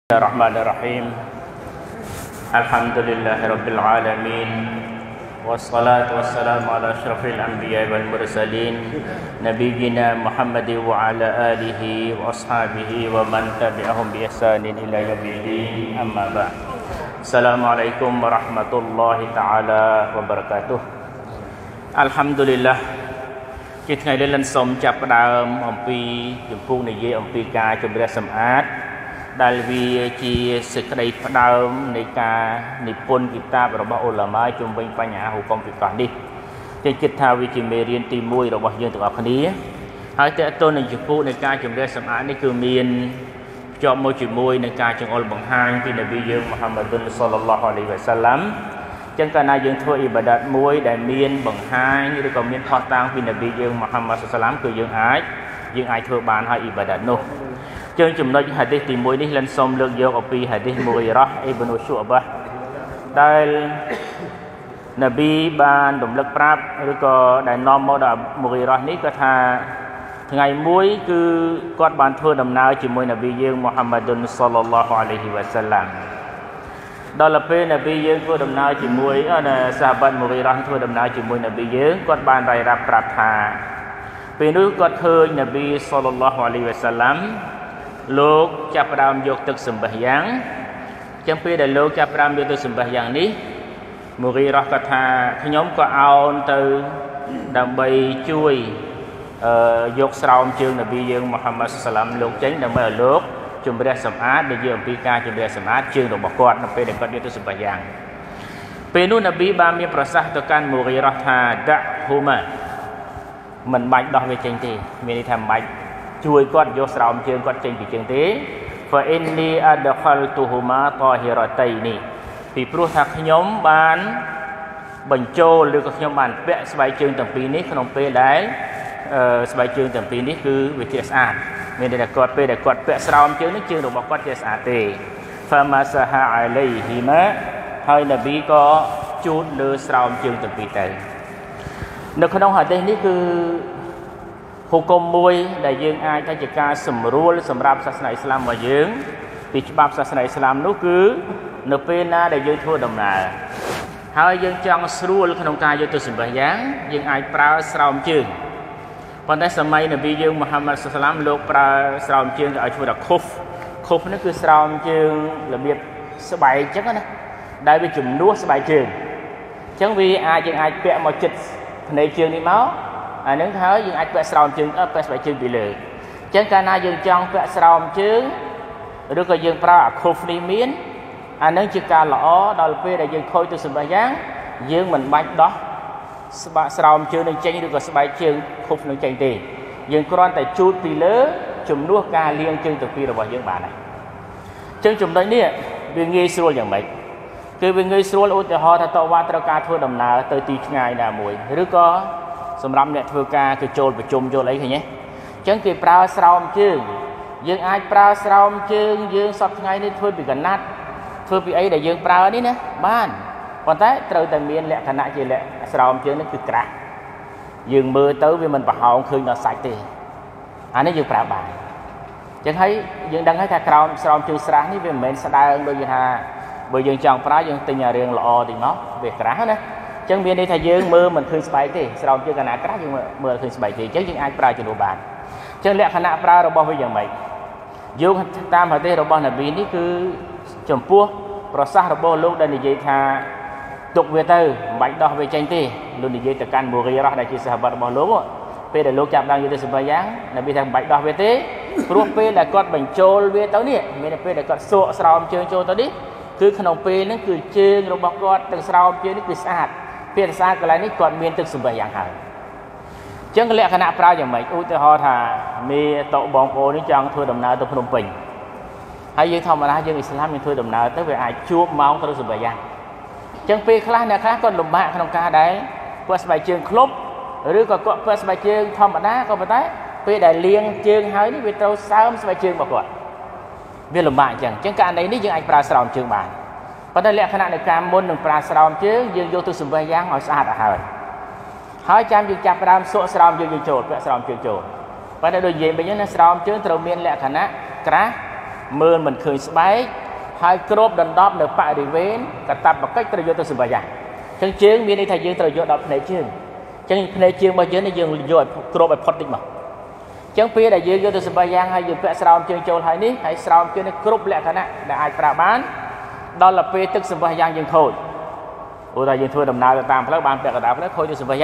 Bismillahirrahmanirrahim. Alhamdulillahirabbil alamin. Wassalatu wassalamu ala asyrafil anbiya'i wal mursalin nabiyyina Muhammadin wa ala alihi wa ashabihi wa man tabi'ahum bi ihsanin ila yaumiddin. Amma ba'd. Assalamualaikum warahmatullahi taala wabarakatuh. Alhamdulillah ជាថ្ងៃនេះលិនសូមចាប់ផ្ដើមអំពីជំពូកនិយាយអំពីការជម្រះសម្អាត ដែលវាជាសេចក្តីផ្ដើមនៃការនិពន្ធគីតាបរបស់ឧលាមាជុំវិញបញ្ហាហុគមហ្វិកហ៍នេះជាគិតថាវាជាមេរៀនទី1របស់យើងទាំងអស់គ្នាហើយតើតើនឹងជំពូកនៃការជម្រះសម្អាតនេះគឺមានភ្ជាប់មួយជាមួយនឹងការចង្អុលបង្ហាញពីនប៊ីយើងមូហាម៉ាឌុនសល្លឡោះអាឡៃហ៊ីវ៉ាសាឡាំចឹងកាលណាយើងធ្វើអ៊ីបាដាតមួយដែលមានបង្ហាញឬក៏មានផុសតាងពីនប៊ីយើងមូហាម៉ាត់សាឡាំគឺយើងអាចធ្វើបានហើយអ៊ីបាដាតនោះ ជើងចំណុចហាឌីសទី1នេះលិនសូមលើកយកអំពីហាឌីសមូហ្គីរ៉ាអ៊ីប៊នុស៊ូបាដែលនប៊ីបានរំលឹកប្រាប់ឬក៏ដែលនាំមកដល់មូហ្គីរ៉ានេះគាត់ថាថ្ងៃមួយគឺគាត់បានធ្វើដំណើរជាមួយនប៊ីយើងមូហាម៉ាឌុនសល្លឡោះអាឡៃហ៊ីវ៉ាសាឡាំដល់ពេលនប៊ីយើងធ្វើដំណើរជាមួយសាហាបាត់មូហ្គីរ៉ាធ្វើដំណើរជាមួយនប៊ីយើងគាត់បានរាយរាប់ប្រាប់ថាពេលនោះគាត់ឃើញនប៊ីសល្លឡោះអាឡៃហ៊ីវ៉ាសាឡាំ លោកចាប់ផ្ដើមយកទឹកសម្បះយ៉ាងចឹងពេលដែលលោកចាប់ផ្ដើមយកទឹកសម្បះយ៉ាងនេះមូហ្គីរ៉ាក៏ថាខ្ញុំក៏អោនទៅដើម្បីជួយយកស្រោមជើងនប៊ីយើងមូហាម៉ាត់សាឡាំលោកចេញដើម្បីឲ្យលោកជម្រះសម្អាតនិយាយអំពីការជម្រះសម្អាតជើងរបស់គាត់នៅពេលដែលគាត់យកទឹកសម្បះយ៉ាងពេលនោះនប៊ីបានមានប្រសាសន៍ទៅកាន់មូហ្គីរ៉ាថាដាក់ហ៊ូម៉ាមិនបាច់ដោះវាចេញទេមានន័យថាមិនបាច់ ជួយគាត់យកស្រោមជើងគាត់ចេញពីជើងទេ fa inni adkhaltuhuma tahirataini ពីព្រោះថាខ្ញុំបានបញ្ចូលឬក៏ខ្ញុំបានពាក់ស្បែកជើងទាំងពីរនេះក្នុងពេលដែលស្បែកជើងទាំងពីរនេះគឺវាជាស្អាតមានន័យថាគាត់ពេលដែលគាត់ពាក់ស្រោមជើងនេះជើងរបស់គាត់ជាស្អាតទេ fa masaha alaihima ហើយនប៊ីក៏ជូតលើស្រោមជើងទាំងពីរទៅនៅក្នុងហាឌីសនេះគឺ ហុគមមួយដែលយើងអាចថាជាការសម្រួលសម្រាប់សាសនាអ៊ីស្លាមរបស់យើងពីច្បាប់សាសនាអ៊ីស្លាមនោះគឺនៅពេលណាដែលយើងធ្វើដំណើរហើយយើងចង់ស្រួលក្នុងការយកទៅសម្បះយ៉ាងយើងអាចប្រើស្រោមជើងប៉ុន្តែសម័យនប៊ីយើងមូហាម៉ាត់សាឡាំលោកប្រើស្រោមជើងឲ្យឈ្មោះថាខុហ្វនេះគឺស្រោមជើងរបៀបស្បែកអញ្ចឹងណាដែលវាជំនួសស្បែកជើងអញ្ចឹងវាយើងអាចពាក់មកជិតភ្នែកជើងនេះមក អានឹងហើយយើងអាចពាក់ស្រោមជើងពាក់ស្បែកជើងពីលើអញ្ចឹងកាលណាយើងចង់ពាក់ស្រោមជើងឬក៏យើងប្រើអាខុហ្វនេះមានអានឹងជាការល្អដល់ពេលដែលយើងខូចទៅសម្បះយ៉ាងយើងមិនបាច់ដោះស្រោមជើងនឹងចេញឬក៏ស្បែកជើងខុហ្វនឹងចេញទេយើងគ្រាន់តែជូតពីលើជំនួសការលាងជើងទាំងពីររបស់យើងបានហើយអញ្ចឹងចំណុចនេះវាងាយស្រួលយ៉ាងម៉េចគឺវាងាយស្រួលឧទាហរណ៍ថាតើវ៉ាត្រូវការធ្វើដំណើរទៅទីឆ្ងាយណាមួយឬក៏ សម្រាប់អ្នកធ្វើការគឺចូលប្រជុំចូលអីឃើញទេអញ្ចឹងគេប្រើស្រោមជើងយើងអាចប្រើស្រោមជើងយើងសពថ្ងៃនេះធ្វើពីកណាត់ធ្វើពីអីដែលយើងប្រើនេះណាបានប៉ុន្តែត្រូវតែមានលក្ខណៈជាស្រោមជើងនេះគឺក្រាស់យើងមើលទៅវាមិនប្រហោងឃើញដល់សាច់ទេអានេះយើងប្រើបានអញ្ចឹងហើយយើងដឹងហើយថាក្រោមស្រោមជើងស្រះនេះវាមិនមែនស្ដើងដូចថាបើយើងចង់ប្រើយើងទិញអារៀងល្អតិចមកវាក្រាស់ណា ចឹងមានន័យថាយើងមើលមិនឃើញស្បែកទេស្រោមជើងកណាក្រាស់យើងមើលឃើញស្បែកទេចឹងយើងអាចប្រើជំនួសបានចឹងលក្ខណៈប្រើរបស់វាយ៉ាងម៉េចយោងតាមហាឌីសរបស់នប៊ីនេះគឺចំពោះប្រសាសន៍របស់លោកដែលនិយាយថាទុកវាទៅមិនបាច់ដោះវាចេញទេលោកនិយាយទៅកាន់មូហ្គីរ៉ាដែលជាសាហាបាត់របស់លោកពេលដែលលោកចាប់ដើមយកទៅសម្បះយ៉ាងនប៊ីថាមិនបាច់ដោះវាទេព្រោះពេលដែលគាត់បញ្ចូលវាទៅនេះមានពេលដែលគាត់សក់ស្រោមជើងចូលទៅនេះគឺក្នុងពេលហ្នឹងគឺជើងរបស់គាត់ទាំងស្រោមជើងនេះគឺស្អាត ពេលសាកន្លែងនេះគាត់មានទឹកសម្បះយ៉ាងហើយអញ្ចឹងលក្ខណៈប្រើយ៉ាងម៉េចឧទាហរណ៍ថាមេតោបងប្អូននេះចង់ធ្វើដំណើរទៅភ្នំពេញហើយយើងធម្មតាយើងអ៊ីស្លាមយើងធ្វើដំណើរទៅវាអាចជួបម៉ោងត្រូវសម្បះយ៉ាងអញ្ចឹងពេលខ្លះអ្នកខ្លះគាត់លំបាកក្នុងការដែលគាត់ស្បែកជើងឃ្លុបឬក៏គាត់ពាក់ស្បែកជើងធម្មតាក៏ប៉ុន្តែពេលដែលលាងជើងហើយនេះវាត្រូវសើមស្បែកជើងរបស់គាត់វាលំបាកអញ្ចឹងករណីនេះយើងអាចប្រើស្រោមជើងបាន ប៉ុន្តែលក្ខណៈនៃការមុននឹងប្រើស្រោមជើងយើងយកទៅសម្បះយ៉ាងឲ្យស្អាតឲ្យហើយចាំយើងចាប់ផ្ដើមសក់ស្រោមយើងចូលពាក់ស្រោមជើងចូលប៉ុន្តែដូចនិយាយមិញណាស្រោមជើងត្រូវមានលក្ខណៈក្រាស់ mơn mình khơi spike hai crop đần đop nửa bại đi về cả tập một cách tôi vô tôi sửa bài chân chương miền đây thầy dương tôi vô đọc này chương chân này chương bao giờ này dương vô crop bài phật đi mà chân phía đại dương vô tôi sửa bài hay dương vẽ sao chương châu hay ní hay sao chương này crop lẹ cái này để ai trả bán đó là phía tức sửa bài dương thôi ủa tại dương thua đầm nào tạm phải bàn vẽ cả đảo phải khôi tôi sửa bài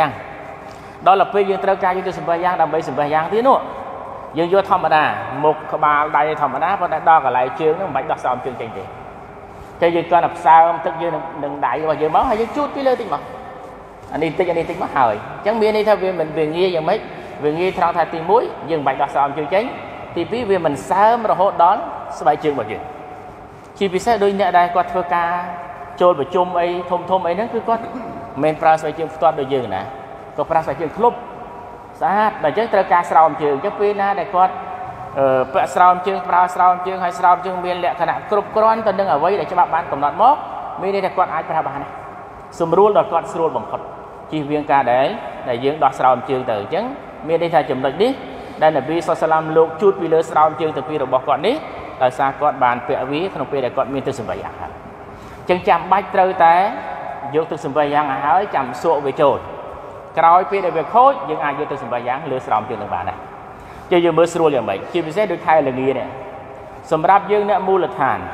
đó là phía dương trao ca dương tôi sửa bài làm bây sửa bài tí nữa dương vô thầm đà một ba đây thầm đá và đo cả lại chương nó bánh đo sao chương trình gì cho dương coi làm sao tất nhiên đừng đại và dương máu hay dương chút cái lơ tinh mà anh đi tinh mất hơi chẳng biết đi theo vì mình về nghe giờ mấy về nghe theo thay tìm muối dương bánh đo sao chương trình thì ví vì mình sớm rồi hốt đón bài chương bao nhiêu chỉ vì sao đôi nhà đây qua thưa ca trôi vào chung ấy thôm ấy nó cứ có men pra bài chương toàn đôi dương nè có pra bài chương club sát là chứ trao ca sao trường chứ pin na để con vẽ sao chương pra sao chương hay sao chương miền lệ khả năng cướp con tôi đang ở vây để cho bạn cầm nọt móc mi đây là con ai pra bạn này sum rule đọt con rule bằng phật chi viên ca để dưỡng đọt sao chương từ chứng miền đây thay chùm đợt đi đây là vi salam lục chút vi lơ sao chương từ vi được bọc con đi là xa con bàn vẽ ví không phải để con miền từ sum vây à chân chạm bách trâu té dưỡng từ sum vây à hỏi chạm sụa về trồi cày phía để việc khối nhưng ai vô từ sầm bài giảng lừa sòng trên đường bạn này chơi dương mới sưu liền vậy chỉ vì sẽ được thay là nghề này sầm ráp dương nè mua lịch hàn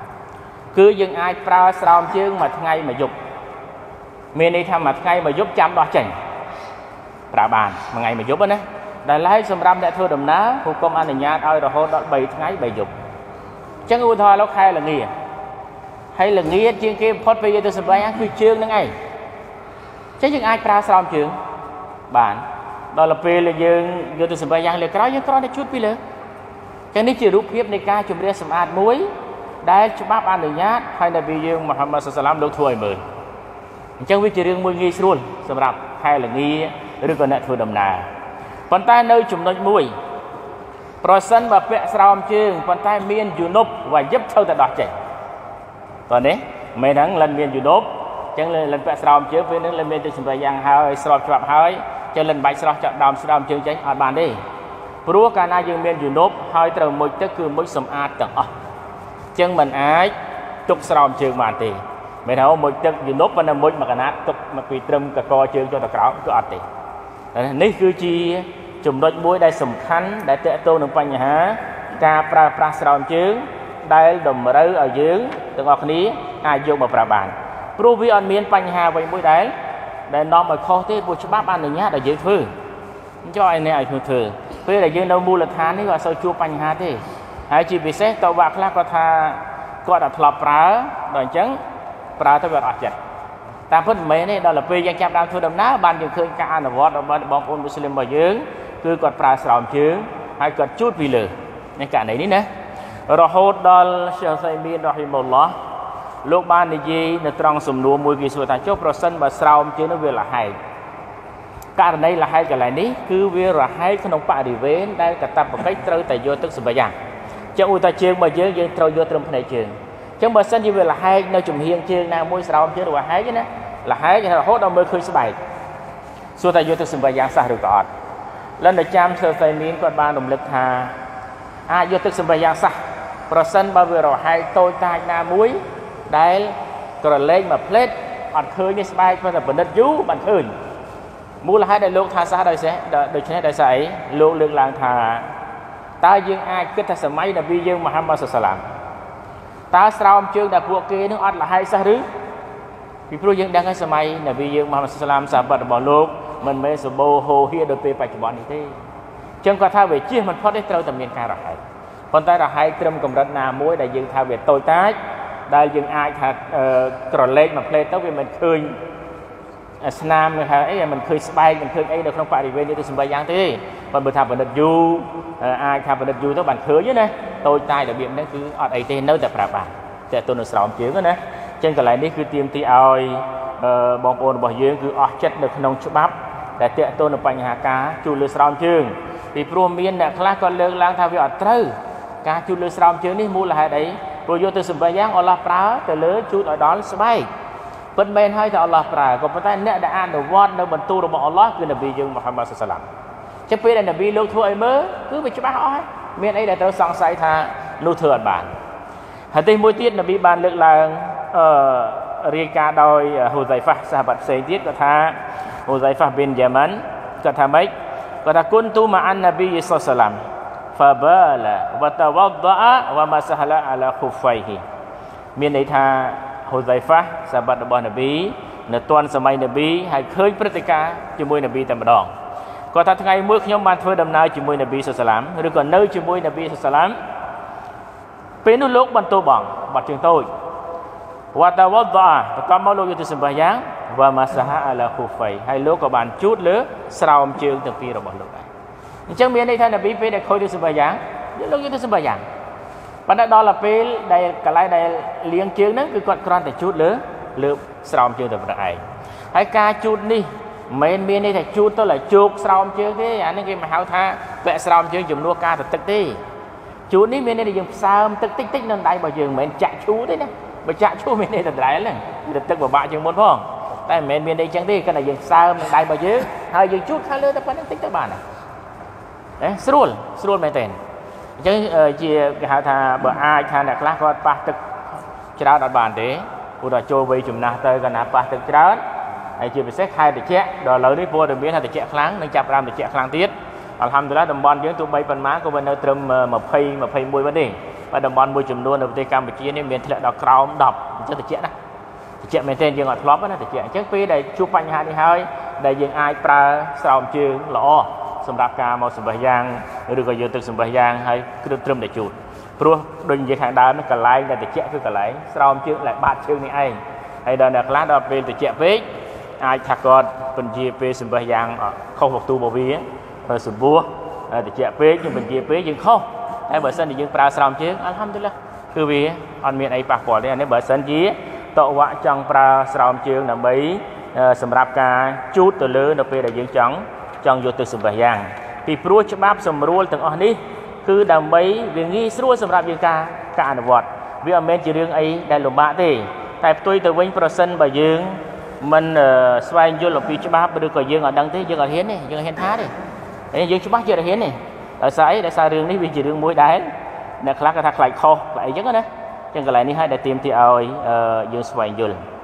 cứ dương ai pra sòng chương mà ngay mà dục miền đi tham mà ngay mà giúp chăm đo chỉnh pra bàn mà ngày mà giúp đó đại lái sầm ráp để thưa đầm ná hụt công an nhà ơi rồi hôm đó 7 ngày 7 dục chẳng ưu thôi nó khai là nghề hay là nghề chương kia phốt về từ sầm bài giảng quy chương đó ngay chứ những ai pra sòng chương bạn đó là về là dương vô từ sầm bài giangเลยcó chút piเลยcái này chỉ rút hiệpในการจุ่มเรียสมาร์ทมุ้ยได้ฉบับอนุญาตให้นบีdươngมุฮัมมัดศ็อลลัลลอฮุอะลัยฮิวะซัลลัมลงถ้วยมือจังวิจิเรื่องมวยงี้ส่วนสำหรับใครละงี้หรือก็เนื้อถ้วยดำนาปันใต้เนื้อจุ่มน้อยมวยโปรเซนแบบเปะสาวจึงปันใต้เมียนยูนบว่ายับเท่าแต่ดอกใจตอนนี้ไม่ทั้งลันเมียนยูนบจังเลยลันเปะสาวจึงเป็นนั่งลันเมียนtừ sầm bài giangหายสอบฉบับหายcho lên bài sọt chọn đàm sọt chương trình ở bàn đi, pru cả na dương miền du nốt hai từ một tức cứ mỗi sầm ạt tầng chân mình ái tục sọt chương màn tì, mấy thằng một tức du nốt và năm mỗi mà cả nát tục mà bị trâm cả co chương cho tạc cáo cứ ạt tì, này cứ chi chùm đôi mũi đây sầm khánh để tệ tô nông panh há, ca pra sọt chương đây đầm rơi ở dưới từng ngọc ní ai dùng mà pra bàn, pru vi on miền panh hà vậy mũi đấy để nó mà khó thế buộc cho bác ăn được nhá để dễ phư cho anh này thử phê là dương đâu mua là than đấy gọi sao chua panh hà thế hãy chỉ vì xét tàu bạc là có tha gọi là thọp prá đòi trắng prá tới vật chặt ta phất mấy này đó là phê giang chạm đang thua đầm ná ban dương khơi ca là vót ở bóng ôn muslim bảo dương cứ còn prá sòng chứ hay còn chút vì lử nên cả này nè rồi hốt đó sẽ xây miên đó thì một ló lúc ban đi là trong sum núa mùi kỳ sủa ta chốt pro sân và sau chứ nó về là hay cả đây là hay cái này ní cứ về là hay không nông bạ đi về đây cả tập một cách trâu tại vô tức sum bài giảng chứ ui ta chương mà chứ dương trâu vô trong này trường chứ mà sân như về là hay nơi chùm hiên chương nào mùi sau chứ là hay chứ nè là hay cho hốt đâu mới khơi số bài sủa ta vô tức sum bài giảng sao được gọt lên để chăm sơ tay miếng con ban động lực hà vô tức sum bài giảng sao pro sân bao về rồi hay tôi tai na muối đấy còn lên mà plate ăn khơi như spy và là vấn đề dú bạn khơi mua là hai đại lục tha xa đời sẽ được cho nên đại sải lục lượng làng thà ta dương ai kết thành sớm mấy là vi dương Muhammad sallam ta sau chương là buộc kia nước ăn là hai xa rứ vì pro dương đang cái sớm mấy là vi dương Muhammad sallam sa bật bỏ lục mình mới sờ bô hồ hia được về bạch bọn thế chân qua tha về chia mình phát đến trâu tầm miền ca rồi còn ta là hai trâm cầm đất nào muối đại dương tha về tôi tái đây dừng ai thật còn lên mà play tới vì mình khơi snam rồi ấy mình khơi spy mình khơi ấy được không phải về đi từ sân bay giang thế còn bữa thà mình được du ai thà mình được du tới bàn khơi chứ này tôi tai đặc biệt đấy cứ ở đây tên nơi tập bạn để tôi được sòng chiếu cái này trên cái này đi cứ tiêm ti oi bong ôn bỏ dưới cứ chất được nông chụp bắp để tiện tôi được bánh hà cá chu lư sòng chương thì pro miên nè class con lương lang thà vì ở trâu cá chu lư sòng chương đi mua là hai đấy rồi vô từ sầm bài giang Allah pra từ lứa chút ở đó là bay bên bên hơi thì Allah pra còn bên tay nè đã ăn đồ vót đâu bận tu đồ bọn Allah cứ là vì dương Muhammad sallam chứ bây giờ là vì lâu thôi mới cứ bị cho bác hỏi miền ấy để tao sang say thà នោះធ្វើអត់បានហើយទីមួយទៀតនប៊ីបានលើកឡើងរាយការណ៍ដោយហ៊ូហ្សៃហ្វាសាហាបាត់ផ្សេងទៀតគាត់ថាហ៊ូហ្សៃហ្វាប៊ីនយ៉ាម៉ាន់គាត់ថាម៉េចគាត់ថាគុនទូម៉ាអាននប៊ីសល្លឡាមហ្វាបាឡាវតវដអវម៉ាសាហឡាអាឡាខុហ្វៃហ៊ីមានន័យថាហ៊ូហ្សៃហ្វាសាហាបាត់របស់នប៊ីនៅទាន់សម័យនប៊ីហើយឃើញព្រឹត្តិការណ៍ជាមួយនប៊ីតែម្ដងគាត់ថាថ្ងៃមួយខ្ញុំបានធ្វើដំណើរជាមួយនប៊ីសល្លឡាមឬក៏នៅជាមួយនប៊ីសល្លឡាមពេលនោះលោកបានទោបងបាត់ជើងតូចវត្តវត្តប្រកបមកលោកយកទៅសម្បាយ៉ាងវ៉ាម៉ាសាហាអាឡាខូហ្វៃហើយលោកក៏បានជូតលើស្រោមជើងទាំងពីររបស់លោកដែរអញ្ចឹងមានន័យថានប៊ីពេលដែលខូចទៅសម្បាយ៉ាងលោកយកទៅសម្បាយ៉ាងប៉ុន្តែដល់ពេលដែលកន្លែងដែលលាងជើងហ្នឹងគឺគាត់គ្រាន់តែជូតលើស្រោមជើងតែប៉ុណ្្នឹងឯងហើយការជូតនេះមិនមានន័យថាជូតទៅលើជោគស្រោមជើងទេអានេះគេមកហៅថាពាក់ស្រោមជើងជំនួសការទៅទឹកទេជូតនេះមានន័យថាយើងផ្សើមទឹកតិចនៅដៃរបស់យើងមិនមែនចាក់ឈូទេណាបើចាក់ឈូមានន័យថាដដែលហ្នឹងវាទឹកពិបាកជាងមុនផងតែមិនមែនមានន័យចឹងទេគ្រាន់តែយើងផ្សើមនឹងដៃរបស់យើងហើយយើងជូតខាងលើតែប៉ុណ្្នឹងតិចទៅបានណាស្រួលមែនទេអញ្ចឹងជាគេហៅថាបើអាចថាអ្នកខ្លះគាត់ប៉ះទឹកច្រើនអត់បានទេព្រោះថាចូលវ័យចំណាស់ទៅគាត់ណាប៉ះទឹកច្រើនហើយជាពិសេសខែត្រជាក់ដល់ឥឡូវនេះពលរដ្ឋមានថាត្រជាក់ខ្លាំងនឹងចាប់ផ្ដើមត្រជាក់ខ្លាំងទៀតអល់ហាំឌុលឡាតំបន់យើងទោះបីប៉ុន្មានក៏វានៅត្រឹម20 21វិញទេបើតំបន់មួយចំនួននៅប្រទេសកម្ពុជានេះមានធ្លាក់ដល់ក្រោម10អញ្ចឹងត្រជាក់ណាត្រជាក់មែនទេយើងអត់ធ្លាប់ណាត្រជាក់អញ្ចឹងពេលដែលជួបបញ្ហានេះហើយដែលយើងអាចប្រើស្រោមជើងល្អសម្រាប់ការមកសម្បះយ៉ាងឬក៏យកទឹកសម្បះយ៉ាងហើយគ្រឿងត្រឹមតែជូតព្រោះដូចនិយាយខាងដើមហ្នឹងកន្លែងដែលត្រជាក់គឺកន្លែងស្រោមជើងដែលបាតជើងនេះឯងហើយដល់អ្នកខ្លះដល់ពេលត្រជាក់ពេកអាចថាគាត់បញ្ជាពេលសម្បះយ៉ាងខុសវត្ថុរបស់វាទៅសម្បួរត្រជាក់ពេកយើងបញ្ជាពេកយើងខុសតែបើសិនជាយើងប្រើស្រោមជើងអល់ហាំឌុលឡាគឺវាអត់មានអីប៉ះពាល់ទេអានេះបើសិនជាតវ៉ាចង់ប្រើស្រោមជើងដើម្បីសម្រាប់ការជូតទៅលើនៅពេលដែលយើងចង់យកទៅសម្បះយ៉ាងពីព្រោះច្បាប់សម្រួលទាំងអស់នេះគឺដើម្បីវាងាយស្រួលសម្រាប់យើងការអនុវត្តវាមិនមែនជារឿងអីដែលលំបាកទេតែផ្ទុយទៅវិញប្រសិនបើយើងមិនស្វែងយល់អំពីច្បាប់ឬក៏យើងអត់ដឹងទេយើងអត់ហ៊ានទេយើងអត់ហ៊ានថាទេហើយយើងច្បាស់ជាអត់ហ៊ានទេដោយសារអីដោយសាររឿងនេះវាជារឿងមួយដែលអ្នកខ្លះគាត់ថាខ្លាចខុសខ្លាចអីចឹងណាចឹងកន្លែងនេះហើយដែលទាមទារឲ្យយើងស្វែងយល់